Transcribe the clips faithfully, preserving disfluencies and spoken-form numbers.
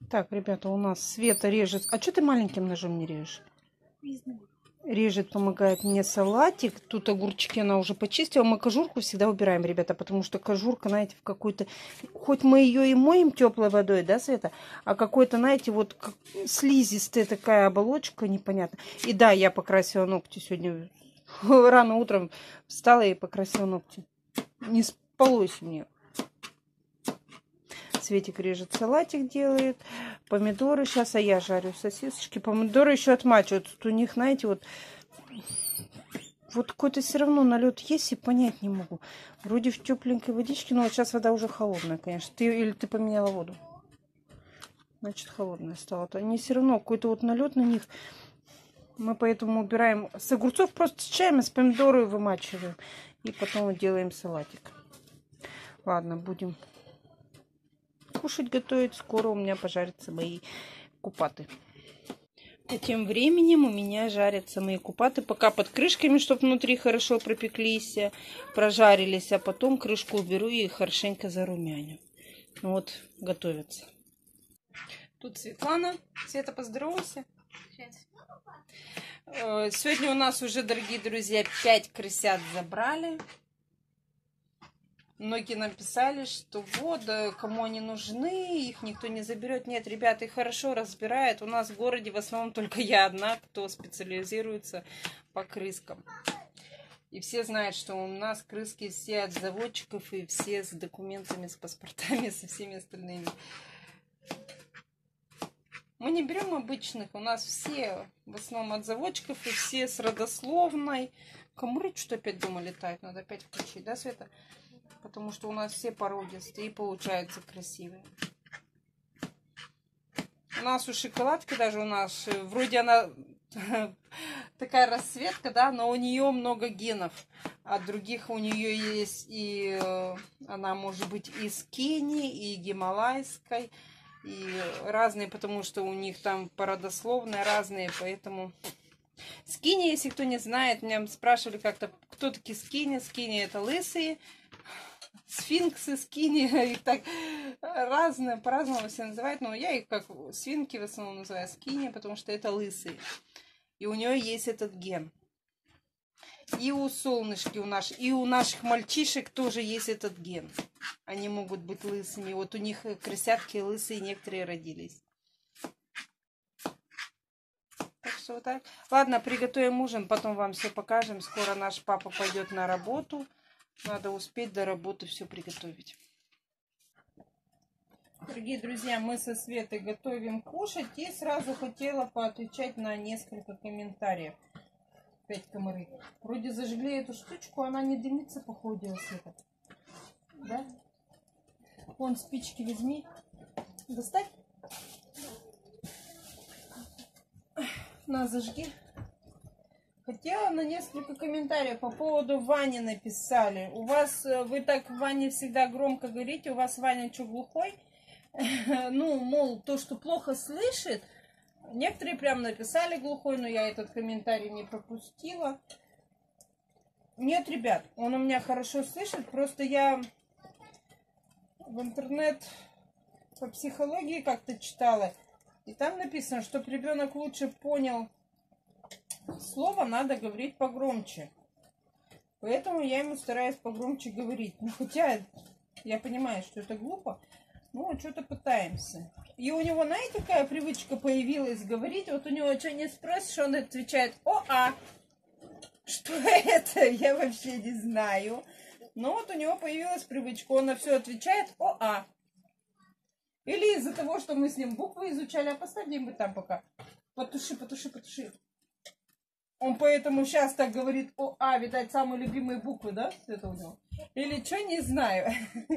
Так, ребята, у нас Света режет. А что ты маленьким ножом не режешь? Режет, помогает мне салатик. Тут огурчики она уже почистила. Мы кожурку всегда убираем, ребята, потому что кожурка, знаете, в какой-то... Хоть мы ее и моем теплой водой, да, Света? А какой-то, знаете, вот как... слизистая такая оболочка, непонятно. И да, я покрасила ногти сегодня. Рано утром встала и покрасила ногти. Не спалось мне. Светик режет салатик, делает. Помидоры сейчас, а я жарю сосисочки. Помидоры еще отмачивают. Тут у них, знаете, вот... Вот какой-то все равно налет есть и понять не могу. Вроде в тепленькой водичке, но вот сейчас вода уже холодная, конечно. Ты, или ты поменяла воду? Значит, холодная стала. Они все равно какой-то вот налет на них. Мы поэтому убираем с огурцов, просто с чаем, с помидоры вымачиваем. И потом делаем салатик. Ладно, будем кушать, готовить. Скоро у меня пожарятся мои купаты. А тем временем у меня жарятся мои купаты. Пока под крышками, чтобы внутри хорошо пропеклись, прожарились. А потом крышку уберу и хорошенько зарумяню. Вот, готовятся. Тут Светлана. Света, поздоровайся. Сегодня у нас уже, дорогие друзья, пять крысят забрали. Многие написали, что вот, кому они нужны, их никто не заберет. Нет, ребята, их хорошо разбирают. У нас в городе в основном только я одна, кто специализируется по крыскам. И все знают, что у нас крыски все от заводчиков и все с документами, с паспортами, со всеми остальными. Мы не берем обычных, у нас все в основном от заводчиков и все с родословной. Камры что опять дома летает, надо опять включить, да, Света? Потому что у нас все породистые и получаются красивые. У нас у шоколадки даже у нас, вроде она такая расцветка, да, но у нее много генов. А других у нее есть и она может быть и скини, и гималайской, и разные, потому что у них там породословные разные, поэтому... Скини, если кто не знает, меня спрашивали как-то, кто такие скини. Скини это лысые. Сфинксы, скини, их так разные, по-разному все называют, но я их как свинки в основном называю скини, потому что это лысые. И у нее есть этот ген. И у солнышки, у наших, и у наших мальчишек тоже есть этот ген. Они могут быть лысыми. Вот у них крысятки лысые, некоторые родились. Так что вот так. Ладно, приготовим ужин, потом вам все покажем. Скоро наш папа пойдет на работу. Надо успеть до работы все приготовить. Дорогие друзья, мы со Светой готовим кушать. И сразу хотела поотвечать на несколько комментариев. Опять комары. Вроде зажгли эту штучку, она не дымится, походу, Света. Да? Вон спички возьми. Достать. На, зажги. Хотела на несколько комментариев по поводу Вани написали. У вас, вы так Ване всегда громко говорите, у вас Ваня что, глухой? Ну, мол, то, что плохо слышит. Некоторые прям написали глухой, но я этот комментарий не пропустила. Нет, ребят, он у меня хорошо слышит, просто я в интернет по психологии как-то читала. И там написано, чтобы ребенок лучше понял слово, надо говорить погромче. Поэтому я ему стараюсь погромче говорить. Ну, хотя я понимаю, что это глупо, но что-то пытаемся. И у него, знаете, какая привычка появилась говорить? Вот у него что не спросишь, он отвечает «О-а». Что это? Я вообще не знаю. Но вот у него появилась привычка, он на все отвечает «О-а». Или из-за того, что мы с ним буквы изучали, а поставь где-нибудь там пока. Потуши, потуши, потуши. Он поэтому сейчас так говорит «О-а», видать, самые любимые буквы, да, это у него? Или что, не знаю.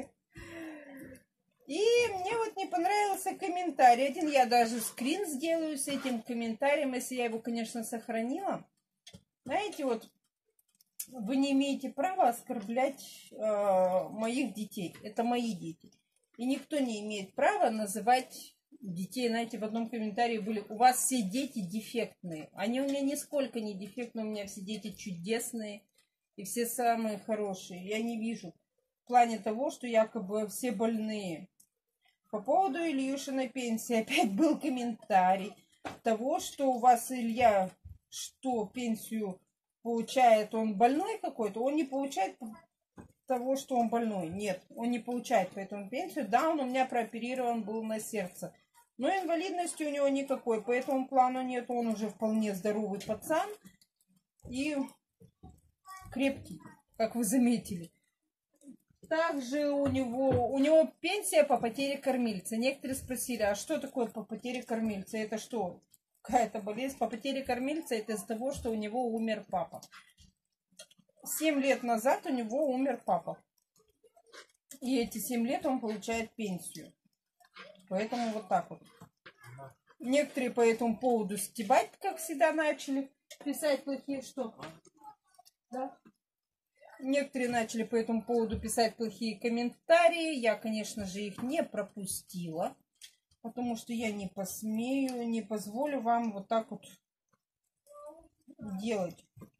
И мне вот не понравился комментарий. Один я даже скрин сделаю с этим комментарием, если я его, конечно, сохранила. Знаете, вот вы не имеете права оскорблять э, моих детей. Это мои дети. И никто не имеет права называть детей, знаете, в одном комментарии были, у вас все дети дефектные. Они у меня нисколько не дефектные, у меня все дети чудесные и все самые хорошие. Я не вижу в плане того, что якобы все больные. По поводу Ильюшиной пенсии опять был комментарий того, что у вас Илья, что пенсию получает, он больной какой-то, он не получает того, что он больной. Нет, он не получает поэтому пенсию. Да, он у меня прооперирован был на сердце. Но инвалидности у него никакой, по этому плану нет. Он уже вполне здоровый пацан и крепкий, как вы заметили. Также у него, у него пенсия по потере кормильца. Некоторые спросили, а что такое по потере кормильца? Это что, какая-то болезнь? По потере кормильца это из-за того, что у него умер папа. Семь лет назад у него умер папа. И эти семь лет он получает пенсию. Поэтому вот так вот. Некоторые по этому поводу стебать, как всегда, начали писать плохие, что... Да? Некоторые начали по этому поводу писать плохие комментарии. Я, конечно же, их не пропустила, потому что я не посмею, не позволю вам вот так вот делать.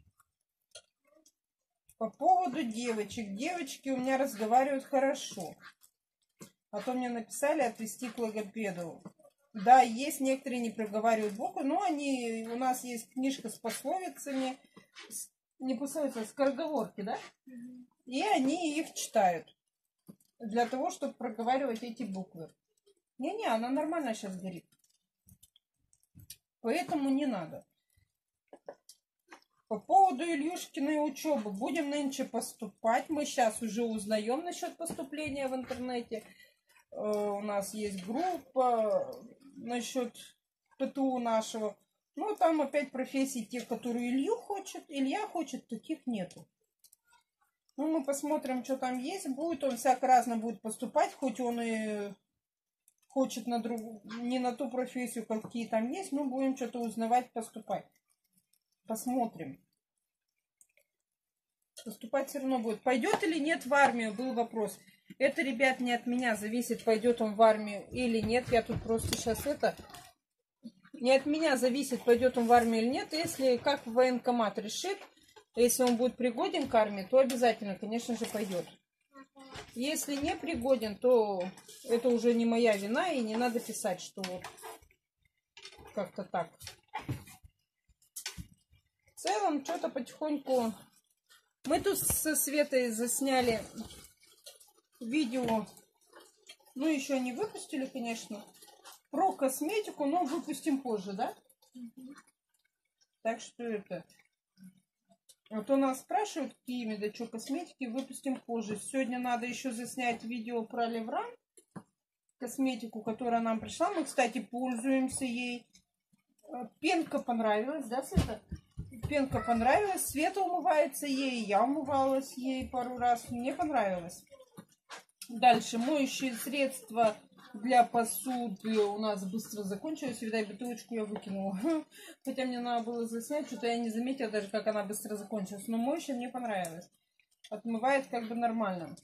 По поводу девочек. Девочки у меня разговаривают хорошо. А то мне написали отвезти к логопеду. Да, есть некоторые не проговаривают буквы, но они, у нас есть книжка с пословицами, не пословицы, а скороговорки, да? И они их читают для того, чтобы проговаривать эти буквы. Не-не, она нормально сейчас горит. Поэтому не надо. По поводу Ильюшкиной учебы. Будем нынче поступать. Мы сейчас уже узнаем насчет поступления в интернете. У нас есть группа насчет ПТУ нашего. Ну, там опять профессии те, которые Илью хочет. Илья хочет, таких нету. Ну, мы посмотрим, что там есть. Будет он всяко разно будет поступать, хоть он и хочет на другую, не на ту профессию, какие там есть. Но будем что-то узнавать, поступать. Посмотрим. Поступать все равно будет. Пойдет или нет в армию, был вопрос. Это, ребят, не от меня зависит, пойдет он в армию или нет. Я тут просто сейчас это... Не от меня зависит, пойдет он в армию или нет. Если как военкомат решит, если он будет пригоден к армии, то обязательно, конечно же, пойдет. Если не пригоден, то это уже не моя вина, и не надо писать, что вот как-то так. В целом, что-то потихоньку... Мы тут со Светой засняли видео, ну, еще не выпустили, конечно, про косметику, но выпустим позже, да? Mm-hmm. Так что это... А то нас спрашивают, какими, да что, косметики, выпустим позже. Сегодня надо еще заснять видео про Левран, косметику, которая нам пришла. Мы, кстати, пользуемся ей. Пенка понравилась, да, Света? Пенка понравилась. Света умывается ей, я умывалась ей пару раз. Мне понравилось. Дальше моющие средства для посуды у нас быстро закончилось. Видать, бутылочку я выкинула. Хотя мне надо было заснять, что-то я не заметила даже, как она быстро закончилась. Но моющая мне понравилась. Отмывает как бы нормально.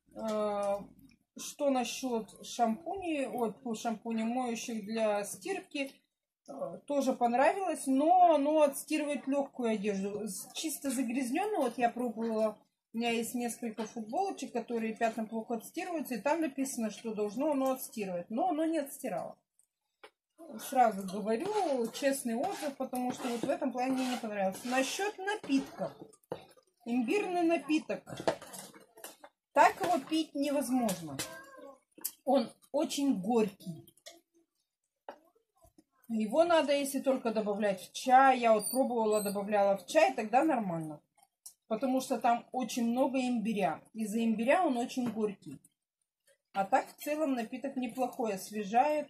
Что насчет шампуней, ой, шампуней моющих для стирки, тоже понравилось, но оно отстирывает легкую одежду. Чисто загрязненную, вот я пробовала. У меня есть несколько футболочек, которые пятна плохо отстирываются, и там написано, что должно оно отстирывать. Но оно не отстирало. Сразу говорю, честный отзыв, потому что вот в этом плане мне не понравилось. Насчет напитков. Имбирный напиток. Так его пить невозможно. Он очень горький. Его надо, если только добавлять в чай. Я вот пробовала, добавляла в чай, тогда нормально. Потому что там очень много имбиря. Из-за имбиря он очень горький. А так в целом напиток неплохой, освежает.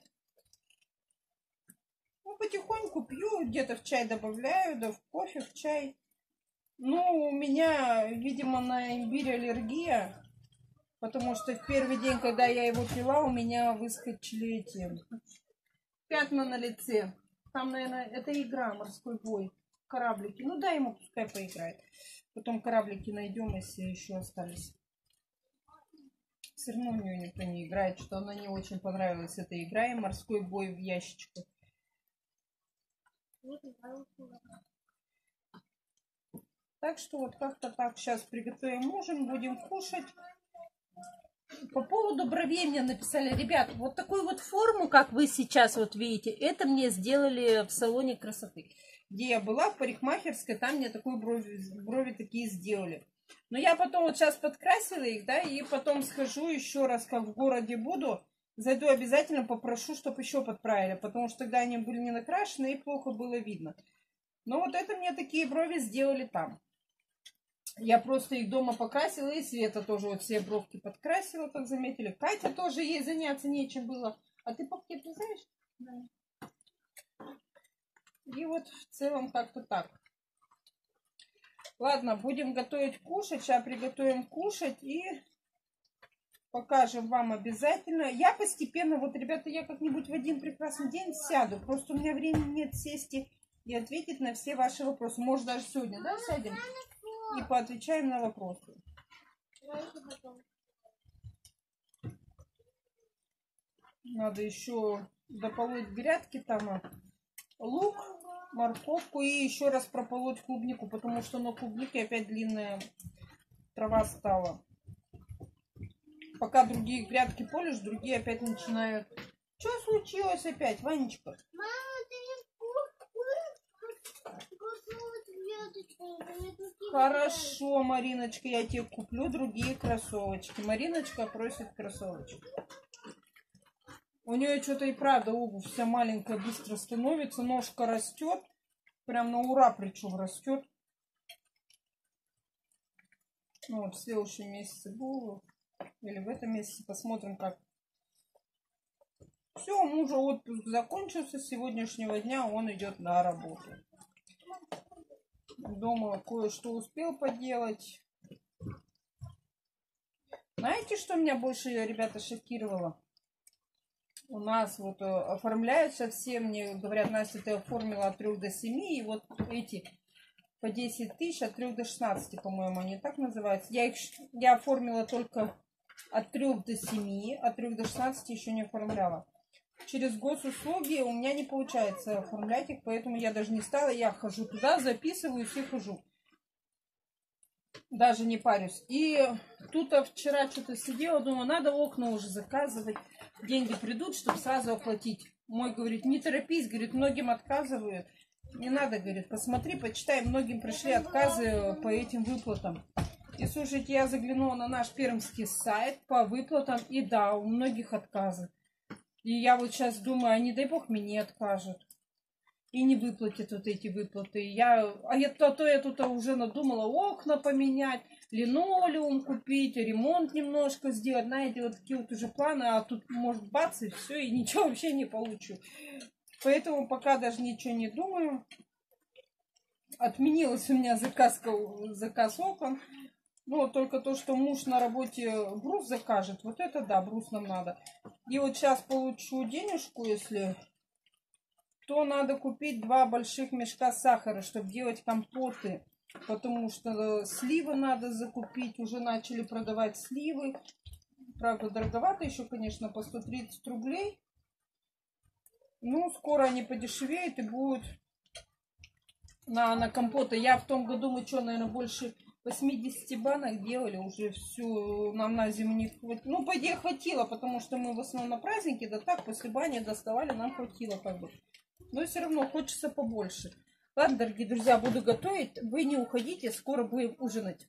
Ну, потихоньку пью, где-то в чай добавляю, да в кофе, в чай. Ну, у меня, видимо, на имбирь аллергия. Потому что в первый день, когда я его пила, у меня выскочили эти пятна на лице. Там, наверное, это игра «Морской бой». Кораблики. Ну, дай ему, пускай поиграет. Потом кораблики найдем, если еще остались. Все равно у нее никто не играет, что она не очень понравилась эта игра и «Морской бой» в ящичку. Так что вот как-то так. Сейчас приготовим ужин, будем кушать. По поводу бровей мне написали, ребят, вот такую вот форму, как вы сейчас вот видите, это мне сделали в салоне красоты. Где я была, в парикмахерской, там мне такую брови, брови такие сделали. Но я потом вот сейчас подкрасила их, да, и потом схожу еще раз, как в городе буду, зайду обязательно, попрошу, чтобы еще подправили, потому что тогда они были не накрашены и плохо было видно. Но вот это мне такие брови сделали там. Я просто их дома покрасила, и Света тоже вот все бровки подкрасила, как заметили. Катя тоже, ей заняться нечем было. А ты папки знаешь? Да. И вот в целом как-то так. Ладно, будем готовить кушать. Сейчас приготовим кушать и покажем вам обязательно. Я постепенно, вот, ребята, я как-нибудь в один прекрасный день сяду. Просто у меня времени нет сесть и ответить на все ваши вопросы. Может, даже сегодня, да, сядем? И поотвечаем на вопросы. Надо еще дополоть грядки там, лук, морковку и еще раз прополоть клубнику, потому что на клубнике опять длинная трава стала. Пока другие грядки полишь, другие опять начинают. Что случилось опять, Ванечка? Хорошо, Мариночка, я тебе куплю другие кроссовочки. Мариночка просит кроссовочки. У нее что-то и правда обувь вся маленькая быстро становится, ножка растет. Прям на ура причем растет. Ну вот в следующем месяце буду. Или в этом месяце посмотрим как. Все, у мужа отпуск закончился. С сегодняшнего дня он идет на работу. Дома кое-что успел поделать. Знаете, что меня больше, ребята, шокировало? У нас вот оформляют совсем, мне говорят, Настя, ты оформила от трёх до семи, и вот эти по десять тысяч от трёх до шестнадцати, по-моему, они так называются. Я их я оформила только от трёх до семи, от трёх до шестнадцати еще не оформляла. Через госуслуги у меня не получается оформлять их, поэтому я даже не стала. Я хожу туда, записываюсь и хожу. Даже не парюсь. И тут вчера что-то сидела, думаю, надо окна уже заказывать. Деньги придут, чтобы сразу оплатить. Мой говорит, не торопись, говорит, многим отказывают. Не надо, говорит, посмотри, почитай. Многим пришли отказы по этим выплатам. И слушайте, я заглянула на наш пермский сайт по выплатам. И да, у многих отказы. И я вот сейчас думаю, а не дай бог мне откажут. И не выплатят вот эти выплаты. Я, а я, то, то я тут уже надумала окна поменять, линолеум купить, ремонт немножко сделать. Знаете, вот такие вот уже планы. А тут может бац и все, и ничего вообще не получу. Поэтому пока даже ничего не думаю. Отменилась у меня заказ, заказ окон. Ну, вот только то, что муж на работе брус закажет, вот это да, брус нам надо. И вот сейчас получу денежку, если, то надо купить два больших мешка сахара, чтобы делать компоты. Потому что сливы надо закупить, уже начали продавать сливы. Правда, дороговато еще, конечно, по сто тридцать рублей. Ну, скоро они подешевеют и будут на, на компоты. Я в том году, мы что, наверное, больше восьмидесяти банок делали, уже всю нам на зиму не хватило. Ну, по идее, хватило, потому что мы в основном на праздники, да так, после бани доставали, нам хватило как бы. Но все равно хочется побольше. Ладно, дорогие друзья, буду готовить. Вы не уходите, скоро будем ужинать.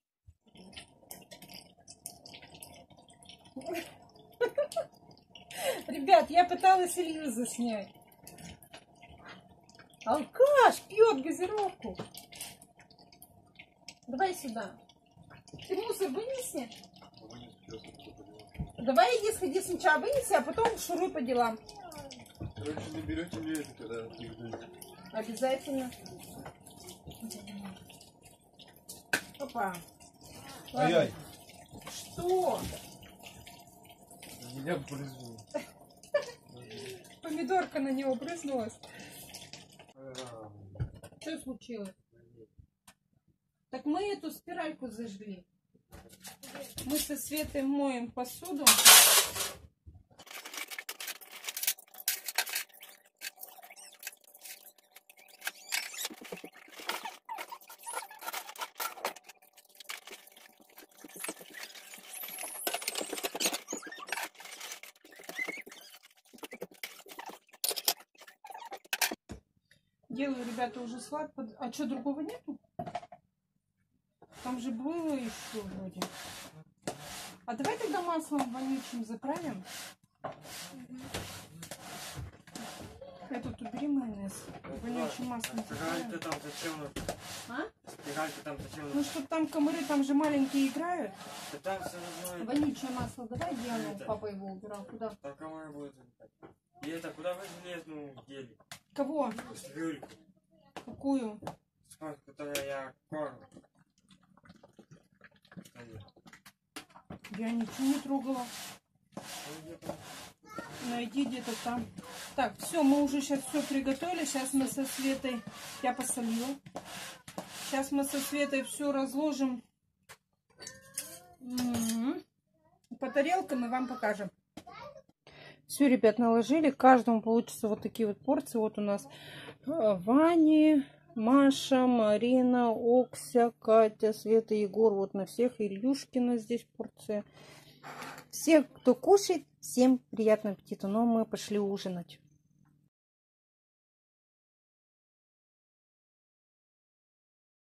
Ребят, я пыталась Илью заснять. Алкаш пьет газировку. Давай сюда. Ты мусор вынеси. Давай иди, сходи сначала вынеси, а потом шуруй по делам. Короче, не берете ли это, когда приедете? Обязательно. Опа. Ай-ай. Что? Меня брызнуло. Помидорка на него брызнулась. Что случилось? Так мы эту спиральку зажгли. Мы со Светой моем посуду. Делаю, ребята, уже салат. Под... А что, другого нету? Там же было еще вроде. А давай тогда маслом вонючим заправим. Угу. Этот убери майонез. Вонючим маслом заправим. Спираль-то там зачем? А? Спираль-то там зачем? Ну, чтобы там комары, там же маленькие играют. Да там все равно... Вонючее масло давай, где оно? Папа его убирал. Куда? Там комары будут. И это, куда вы железную дели? Кого? Люльку. Какую? Сколько, которая я кормлю. Я ничего не трогала. Найди где-то там. Так, все, мы уже сейчас все приготовили. Сейчас мы со Светой... Я посолила. Сейчас мы со Светой все разложим. Угу. По тарелкам и вам покажем. Все, ребят, наложили. Каждому получится вот такие вот порции. Вот у нас Ваня, Маша, Марина, Окся, Катя, Света, Егор. Вот на всех. Ильюшкина здесь порция. Всех, кто кушает, всем приятного аппетита. Но мы пошли ужинать.